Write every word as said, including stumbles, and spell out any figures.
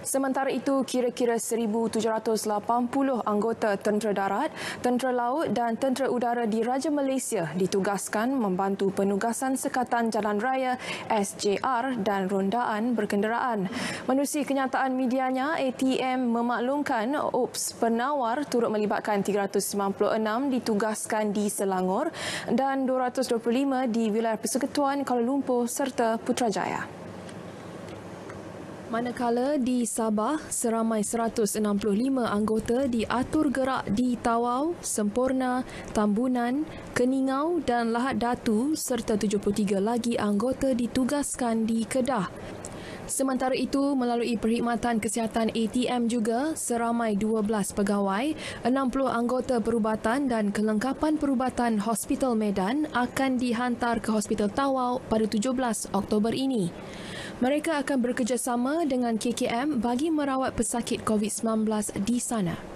Sementara itu, kira-kira seribu tujuh ratus lapan puluh anggota tentera darat, tentera laut dan tentera udara di Raja Malaysia ditugaskan membantu penugasan Sekatan Jalan Raya S J R dan rondaan berkenderaan. Menerusi kenyataan medianya, A T M memaklumkan Ops penawar turut melibatkan tiga ratus sembilan puluh enam ditugaskan di Selangor dan dua ratus dua puluh lima di wilayah Persekutuan Kuala Lumpur serta Putrajaya. Manakala di Sabah, seramai seratus enam puluh lima anggota diatur gerak di Tawau, Semporna, Tambunan, Keningau dan Lahad Datu serta tujuh puluh tiga lagi anggota ditugaskan di Kedah. Sementara itu, melalui perkhidmatan kesihatan A T M juga, seramai dua belas pegawai, enam puluh anggota perubatan dan kelengkapan perubatan Hospital Medan akan dihantar ke Hospital Tawau pada tujuh belas Oktober ini. Mereka akan bekerjasama dengan K K M bagi merawat pesakit COVID sembilan belas di sana.